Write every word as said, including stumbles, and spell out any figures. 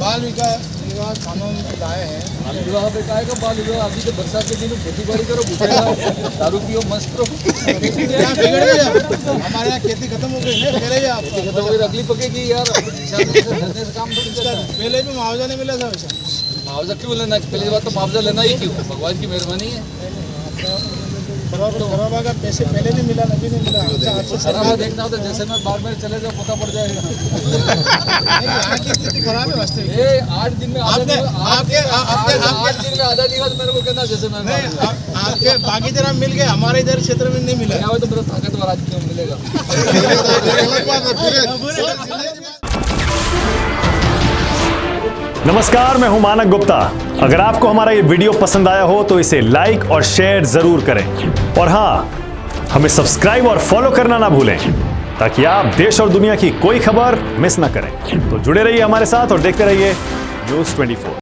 बाल विवाह कानून लाए हैं। बाल विवाह पे का है बाल विवाह? अभी तो बरसात के दिन खेती बाड़ी करो, भूखे दारू पियो, मस्त रहो। बिगड़ गया हमारे यहाँ, खेती खत्म हो गई है। पहले भी आप खत्म हो गई, अगली पकेगी यार। से काम थोड़ी करना है। पहले भी मुआवजा नहीं मिला था वैसा। मुआवजा क्यों लेना? पहली बात तो मुआवजा लेना ही क्यों? भगवान की मेहरबानी है। खराबा का पैसे पहले नहीं मिला, अभी नहीं मिला। खराबा देखना होता जैसे मैं बार बार चले जाओ, पता पड़ जाएगा। यहाँ की स्थिति खराब है वास्तविक। ये आठ दिन में आधा दिवस, आपके आठ दिन में आधा दिवस मेरे को कहना जैसे मैं आपके बाकी तरह मिल गए, हमारे इधर क्षेत्र में नहीं मिला। तो मेरा ताकतवर आदमी क्यों मिलेगा? नमस्कार, मैं हूं मानक गुप्ता। अगर आपको हमारा ये वीडियो पसंद आया हो तो इसे लाइक और शेयर जरूर करें, और हां, हमें सब्सक्राइब और फॉलो करना ना भूलें ताकि आप देश और दुनिया की कोई खबर मिस ना करें। तो जुड़े रहिए हमारे साथ और देखते रहिए न्यूज़ चौबीस।